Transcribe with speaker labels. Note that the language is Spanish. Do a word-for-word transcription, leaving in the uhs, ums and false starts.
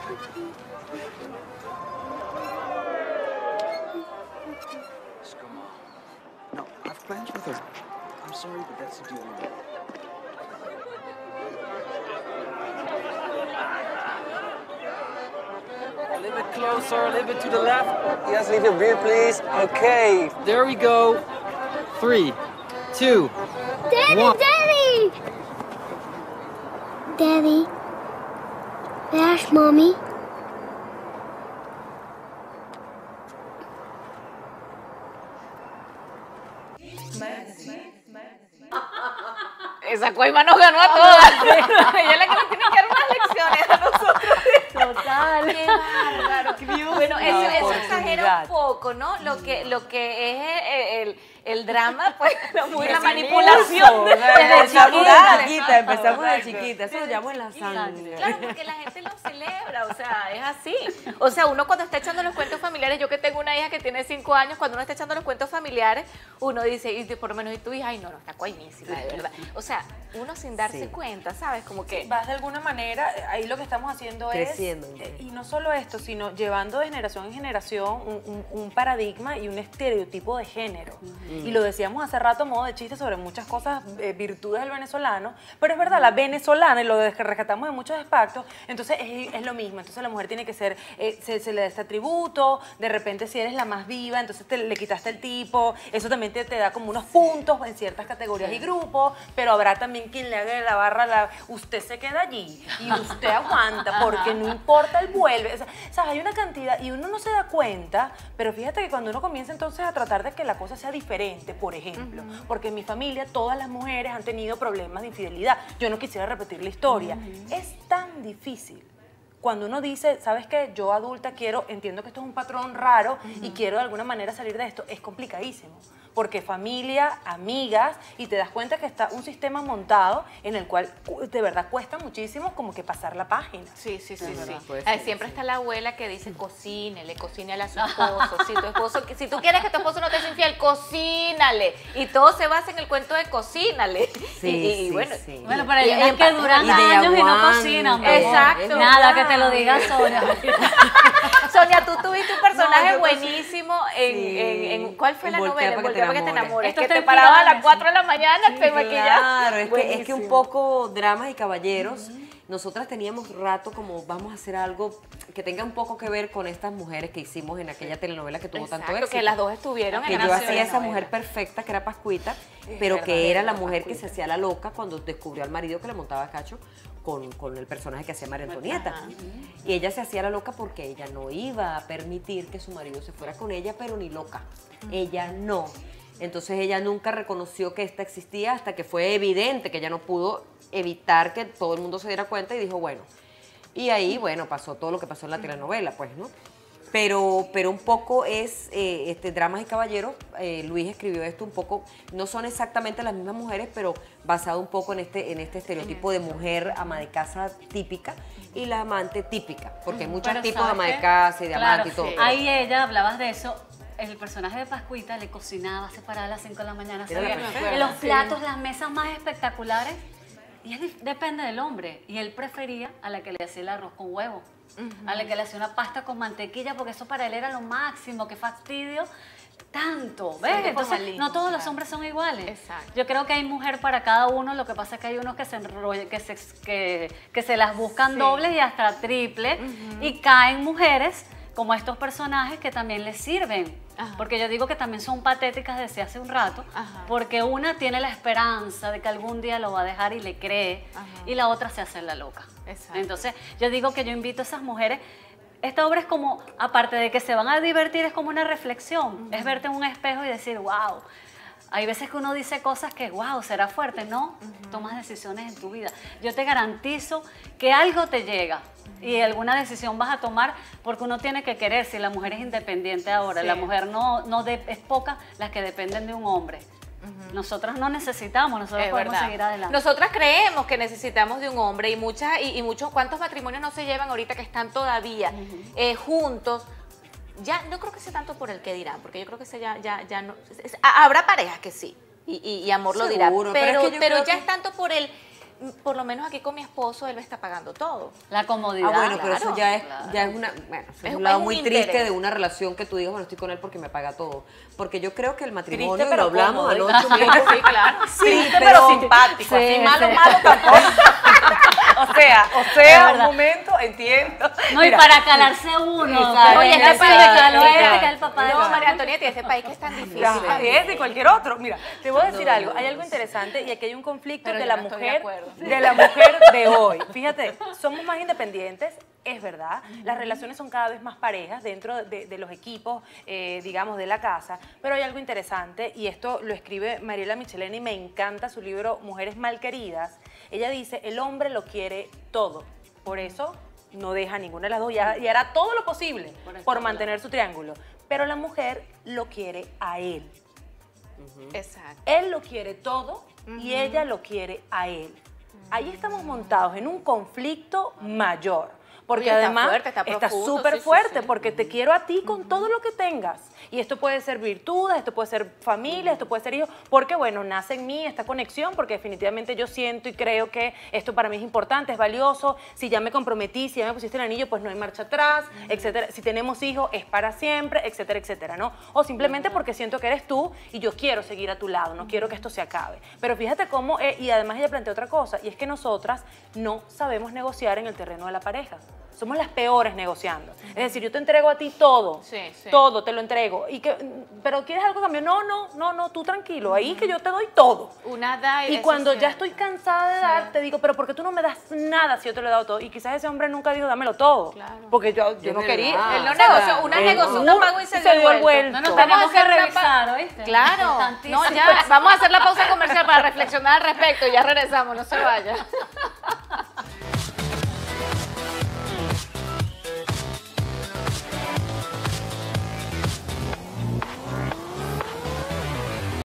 Speaker 1: No, I've plans with her. I'm sorry, but that's the deal we made.
Speaker 2: A little bit closer, a little bit to the left.
Speaker 3: Yes, leave your beer, please. Okay.
Speaker 2: There we go. Three, two,
Speaker 4: Daddy,
Speaker 2: one.
Speaker 4: Daddy! Daddy, where's Mommy?
Speaker 5: Esa coima nos ganó a todas. Ella es la que nos tiene que dar unas lecciones a nosotros.
Speaker 6: Total.
Speaker 5: Qué bárbaro. Bueno, eso, eso exagera un poco, ¿no? Lo que, lo que es el, el, el drama, pues, muy la manipulación.
Speaker 6: Desde
Speaker 5: Desde
Speaker 6: chiquita,
Speaker 5: chiquita.
Speaker 6: empezamos de chiquita, eso lo llamo en la sangre.
Speaker 5: Claro, porque la gente lo celebra, o sea, es así. O sea, uno cuando está echando los cuentos familiares, yo que tengo una hija que tiene cinco años, cuando uno está echando los cuentos familiares, uno dice, y por lo menos, y tu hija, ay, no, no, está coimísima, de verdad. O sea, uno sin darse
Speaker 6: Sí.
Speaker 5: cuenta, ¿sabes? Como que...
Speaker 7: Vas de alguna manera, ahí lo que estamos haciendo
Speaker 6: Creciendo,
Speaker 7: es,
Speaker 6: ¿no?
Speaker 7: y no solo esto, sino llevando de generación en generación un, un- un paradigma y un estereotipo de género. Y lo decíamos hace rato a modo de chiste sobre muchas cosas, eh, virtudes del venezolano, pero es verdad, la venezolana, y lo de- que rescatamos de muchos aspectos, entonces es, es lo mismo. Entonces la mujer tiene que ser, eh, se, se le da este atributo, de repente si eres la más viva, entonces te, le quitaste el tipo, eso también te, te da como unos puntos en ciertas categorías y grupos, pero habrá también quien le haga de la barra, la, usted se queda allí y usted aguanta porque no importa, él vuelve. O sea, ¿sabes? Hay una cantidad y uno no se da cuenta, pero fíjate que cuando uno comienza entonces a tratar de que la cosa sea diferente, por ejemplo, uh-huh. porque en mi familia todas las mujeres han tenido problemas de infidelidad, yo no quisiera repetir la historia, uh-huh. es tan difícil. Cuando uno dice, ¿sabes qué? Yo adulta quiero, entiendo que esto es un patrón raro uh-huh. y quiero de alguna manera salir de esto, es complicadísimo. Porque familia, amigas, y te das cuenta que está un sistema montado en el cual de verdad cuesta muchísimo como que pasar la página.
Speaker 5: Sí, sí, sí. sí.
Speaker 6: verdad,
Speaker 5: sí.
Speaker 6: pues,
Speaker 5: Ay,
Speaker 6: sí,
Speaker 5: siempre
Speaker 6: sí.
Speaker 5: está la abuela que dice, cocínele, cocínale a su esposo. Si tu esposo, si tú quieres que tu esposo no te sea infiel, cocínale. Y todo se basa en el cuento de cocínale.
Speaker 6: Sí,
Speaker 5: y, y,
Speaker 6: sí,
Speaker 5: bueno,
Speaker 6: sí.
Speaker 8: Bueno, pero
Speaker 5: Y-
Speaker 8: hay
Speaker 5: y
Speaker 8: unas que
Speaker 5: en-
Speaker 8: duran
Speaker 6: y de
Speaker 8: años y no
Speaker 6: aguante.
Speaker 8: cocinan. mi amor.
Speaker 5: Exacto.
Speaker 8: Nada que te lo diga Sonia.
Speaker 5: Sonia, tú tuviste un personaje
Speaker 6: No, yo
Speaker 5: buenísimo en,
Speaker 6: Sí.
Speaker 5: en, en- ¿cuál fue
Speaker 6: En
Speaker 5: la
Speaker 6: Voltea
Speaker 5: novela?
Speaker 6: para que te
Speaker 5: Voltea para que te
Speaker 6: enamores.
Speaker 5: enamores.
Speaker 8: Esto
Speaker 5: Que
Speaker 8: está
Speaker 5: te
Speaker 8: inspirado
Speaker 5: paraba a
Speaker 8: en
Speaker 5: las
Speaker 8: eso.
Speaker 5: cuatro de la mañana, te maquillas.
Speaker 6: Claro, es que, es que un
Speaker 5: Buenísimo.
Speaker 6: poco damas y caballeros, nosotras teníamos rato como vamos a hacer algo que tenga un poco que ver con estas mujeres que hicimos en aquella telenovela que tuvo
Speaker 5: Exacto,
Speaker 6: tanto éxito.
Speaker 5: que las dos estuvieron
Speaker 6: que
Speaker 5: en
Speaker 6: yo
Speaker 5: la
Speaker 6: hacía esa
Speaker 5: telenovela.
Speaker 6: mujer perfecta que era Pascuita, pero que era la mujer que se hacía la loca cuando descubrió al marido que le montaba cacho con, con el personaje que hacía María Antonieta.
Speaker 5: Ajá.
Speaker 6: Y ella se hacía la loca porque ella no iba a permitir que su marido se fuera con ella, pero ni loca. Ella no. Entonces ella nunca reconoció que esta existía hasta que fue evidente que ella no pudo evitar que todo el mundo se diera cuenta y dijo, bueno. Y ahí, bueno, pasó todo lo que pasó en la telenovela, pues, ¿no? Pero, pero un poco es, eh, este, Dramas y Caballeros, eh, Luis escribió esto un poco, no son exactamente las mismas mujeres, pero basado un poco en este, en este estereotipo de mujer ama de casa típica y la amante típica, porque hay muchos
Speaker 8: Pero
Speaker 6: tipos de
Speaker 8: ¿sabes
Speaker 6: ama de
Speaker 8: qué?
Speaker 6: casa y de
Speaker 8: Claro,
Speaker 6: amante y todo.
Speaker 5: sí.
Speaker 6: pero-
Speaker 8: Ahí ella, hablabas de eso, el personaje de Pascuita le cocinaba, se paraba a las cinco de la mañana,
Speaker 6: Era la
Speaker 8: sabía
Speaker 6: perfecta.
Speaker 8: que los
Speaker 5: Sí.
Speaker 8: platos, las mesas más espectaculares, y es dif- depende del hombre, y él prefería a la que le hacía el arroz con huevo, a la que le hacía una pasta con mantequilla, porque eso para él era lo máximo, qué fastidio. Tanto, ¿ves?
Speaker 5: qué
Speaker 8: Entonces,
Speaker 5: formalismo,
Speaker 8: no todos los
Speaker 5: claro.
Speaker 8: hombres son iguales.
Speaker 5: Exacto.
Speaker 8: Yo creo que hay mujer para cada uno, lo que pasa es que hay unos que se enrollan, que se, que, que se las buscan
Speaker 5: Sí.
Speaker 8: dobles y hasta triple, y caen mujeres como estos personajes que también les sirven.
Speaker 5: Ajá.
Speaker 8: Porque yo digo que también son patéticas desde hace un rato,
Speaker 5: Ajá.
Speaker 8: porque una tiene la esperanza de que algún día lo va a dejar y le cree,
Speaker 5: Ajá.
Speaker 8: y la otra se hace la loca.
Speaker 5: Exacto.
Speaker 8: Entonces, yo digo que yo invito a esas mujeres. Esta obra es como, aparte de que se van a divertir, es como una reflexión. Es verte en un espejo y decir, wow. Hay veces que uno dice cosas que, wow, será fuerte. No, tomas decisiones en tu vida. Yo te garantizo que algo te llega y alguna decisión vas a tomar porque uno tiene que querer. Si la mujer es independiente ahora,
Speaker 5: Sí.
Speaker 8: la mujer no, no de- es poca las que dependen de un hombre. Nosotras no necesitamos, nosotros
Speaker 5: Es
Speaker 8: podemos
Speaker 5: verdad.
Speaker 8: seguir adelante.
Speaker 5: Nosotras creemos que necesitamos de un hombre y muchas y, y muchos cuántos matrimonios no se llevan ahorita que están todavía eh, juntos. Ya no creo que sea tanto por el que dirán, porque yo creo que ese ya ya ya no es- es- ha- habrá parejas que sí y, y- y amor lo dirá,
Speaker 6: Seguro, pero
Speaker 5: pero
Speaker 6: es que yo
Speaker 5: pero
Speaker 6: creo
Speaker 5: ya
Speaker 6: que-
Speaker 5: es tanto por el mm, por lo menos aquí con mi esposo, él me está pagando todo.
Speaker 8: La comodidad.
Speaker 6: Ah, bueno, pero eso
Speaker 5: claro,
Speaker 6: ya es,
Speaker 8: claro.
Speaker 6: ya es una, bueno, eso es,
Speaker 5: Es
Speaker 6: un
Speaker 5: un-
Speaker 6: lado
Speaker 5: es un
Speaker 6: muy
Speaker 5: interés.
Speaker 6: triste de una relación que tú digas, bueno, estoy con él porque me paga todo. Porque yo creo que el matrimonio,
Speaker 7: Triste,
Speaker 6: y
Speaker 7: pero
Speaker 6: lo hablamos
Speaker 7: cómodo,
Speaker 6: anoche, un poco,
Speaker 5: Sí, claro.
Speaker 7: Triste, pero, simpático.
Speaker 8: Sí,
Speaker 7: así malo,
Speaker 8: sí.
Speaker 7: malo tampoco. o sea, o
Speaker 8: Es
Speaker 7: sea, un
Speaker 8: verdad.
Speaker 7: momento, entiendo.
Speaker 8: No, y
Speaker 7: Mira,
Speaker 8: para calarse uno.
Speaker 6: Exacto.
Speaker 8: Oye, este
Speaker 5: Exacto.
Speaker 8: sí me caló este,
Speaker 7: Exacto.
Speaker 8: que es el papá de
Speaker 5: No,
Speaker 8: los-
Speaker 5: María Antonieta, y ese país que es tan difícil.
Speaker 7: Ya, es de cualquier otro. Mira, te voy a decir algo. Hay algo interesante y aquí hay un conflicto
Speaker 5: Pero
Speaker 7: de
Speaker 5: yo
Speaker 7: la
Speaker 5: no estoy de
Speaker 7: mujer,
Speaker 5: acuerdo.
Speaker 7: de la mujer de hoy. Fíjate, somos más independientes, es verdad. Las relaciones son cada vez más parejas dentro de, de los equipos, eh, digamos, de la casa. Pero hay algo interesante y esto lo escribe Mariela Michelena y me encanta su libro Mujeres Malqueridas. Ella dice, el hombre lo quiere todo. Por eso no deja ninguna de las dos y hará, y hará todo lo posible por mantener su triángulo. Pero la mujer lo quiere a él.
Speaker 5: Exacto.
Speaker 7: Él lo quiere todo y ella lo quiere a él. Ahí estamos montados en un conflicto mayor. Porque
Speaker 5: Oye, está
Speaker 7: además
Speaker 5: fuerte, está
Speaker 7: está
Speaker 5: profundo,
Speaker 7: súper
Speaker 5: sí, sí,
Speaker 7: fuerte,
Speaker 5: sí.
Speaker 7: porque te quiero a ti con todo lo que tengas. Y esto puede ser virtudes, esto puede ser familia, esto puede ser hijos, porque bueno, nace en mí esta conexión, porque definitivamente yo siento y creo que esto para mí es importante, es valioso. Si ya me comprometí, si ya me pusiste el anillo, pues no hay marcha atrás, etcétera. Si tenemos hijos, es para siempre, etcétera, etcétera, ¿no? O simplemente porque siento que eres tú y yo quiero seguir a tu lado, no quiero que esto se acabe. Pero fíjate cómo, eh, y además ella plantea otra cosa, y es que nosotras no sabemos negociar en el terreno de la pareja. Somos las peores negociando. Es decir, yo te entrego a ti todo,
Speaker 5: Sí, sí.
Speaker 7: todo te lo entrego. Y que, pero ¿quieres algo a cambio? No, no, no, no, tú tranquilo, ahí que yo te doy todo.
Speaker 5: Una da
Speaker 7: Y
Speaker 5: eso
Speaker 7: cuando
Speaker 5: es
Speaker 7: ya
Speaker 5: cierto.
Speaker 7: estoy cansada de dar, te digo, pero ¿por qué tú no me das nada si yo te lo he dado todo? Y quizás ese hombre nunca dijo, dámelo todo.
Speaker 5: Claro.
Speaker 7: Porque yo, yo
Speaker 6: Es
Speaker 7: no
Speaker 6: verdad.
Speaker 7: quería.
Speaker 5: Él no
Speaker 7: O sea,
Speaker 5: negoció, una
Speaker 7: él
Speaker 5: negoció
Speaker 7: no-
Speaker 5: un pago y se,
Speaker 7: se dio el
Speaker 5: vuelto.
Speaker 7: vuelto.
Speaker 8: No nos
Speaker 7: Vamos a
Speaker 8: tenemos que
Speaker 5: hacer una
Speaker 8: revisar, ¿oíste?
Speaker 5: Claro,
Speaker 8: Importantísimo.
Speaker 5: no, ya, vamos a hacer la pausa comercial para reflexionar al respecto y ya regresamos, no se vaya.